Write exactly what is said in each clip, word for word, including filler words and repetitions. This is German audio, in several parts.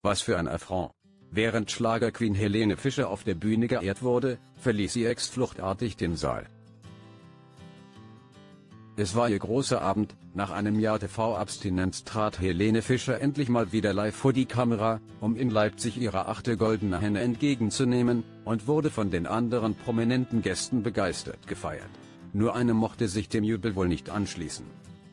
Was für ein Affront. Während Schlagerqueen Helene Fischer auf der Bühne geehrt wurde, verließ ihr Ex fluchtartig den Saal. Es war ihr großer Abend, nach einem Jahr T V-Abstinenz trat Helene Fischer endlich mal wieder live vor die Kamera, um in Leipzig ihre achte goldene Henne entgegenzunehmen, und wurde von den anderen prominenten Gästen begeistert gefeiert. Nur eine mochte sich dem Jubel wohl nicht anschließen.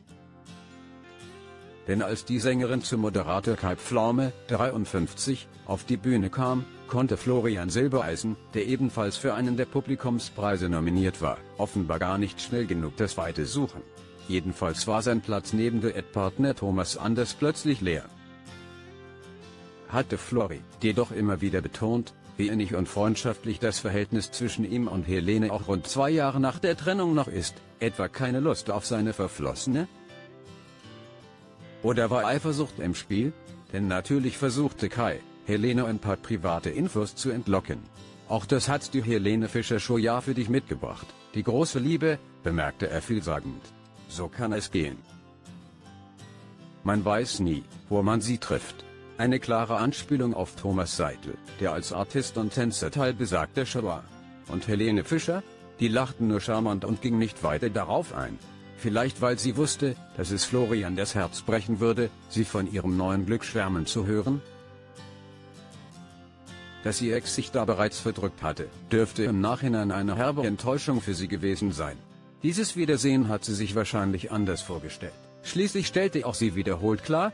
Denn als die Sängerin zu Moderator Kai Pflaume, dreiundfünfzig, auf die Bühne kam, konnte Florian Silbereisen, der ebenfalls für einen der Publikumspreise nominiert war, offenbar gar nicht schnell genug das Weite suchen. Jedenfalls war sein Platz neben Duettpartner Thomas Anders plötzlich leer. Hatte Flori jedoch immer wieder betont, wie innig und freundschaftlich das Verhältnis zwischen ihm und Helene auch rund zwei Jahre nach der Trennung noch ist, etwa keine Lust auf seine Verflossene? Oder war Eifersucht im Spiel? Denn natürlich versuchte Kai, Helene ein paar private Infos zu entlocken. Auch das hat die Helene Fischer Show ja für dich mitgebracht, die große Liebe, bemerkte er vielsagend. So kann es gehen. Man weiß nie, wo man sie trifft. Eine klare Anspielung auf Thomas Seitel, der als Artist und Tänzer Teil besagter Show war. Und Helene Fischer? Die lachten nur charmant und ging nicht weiter darauf ein. Vielleicht weil sie wusste, dass es Florian das Herz brechen würde, sie von ihrem neuen Glück schwärmen zu hören? Dass ihr Ex sich da bereits verdrückt hatte, dürfte im Nachhinein eine herbe Enttäuschung für sie gewesen sein. Dieses Wiedersehen hat sie sich wahrscheinlich anders vorgestellt. Schließlich stellte auch sie wiederholt klar: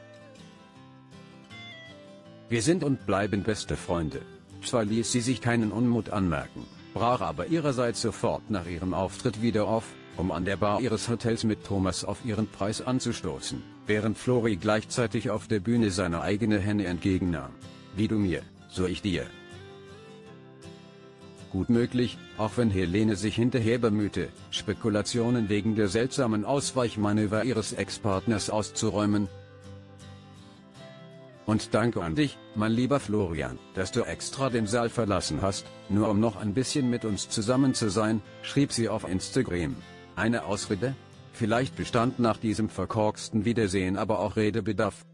Wir sind und bleiben beste Freunde. Zwar ließ sie sich keinen Unmut anmerken, brach aber ihrerseits sofort nach ihrem Auftritt wieder auf, um an der Bar ihres Hotels mit Thomas auf ihren Preis anzustoßen, während Flori gleichzeitig auf der Bühne seine eigene Henne entgegennahm. Wie du mir, so ich dir. Gut möglich, auch wenn Helene sich hinterher bemühte, Spekulationen wegen der seltsamen Ausweichmanöver ihres Ex-Partners auszuräumen. Und danke an dich, mein lieber Florian, dass du extra den Saal verlassen hast, nur um noch ein bisschen mit uns zusammen zu sein, schrieb sie auf Instagram. Eine Ausrede? Vielleicht bestand nach diesem verkorksten Wiedersehen aber auch Redebedarf.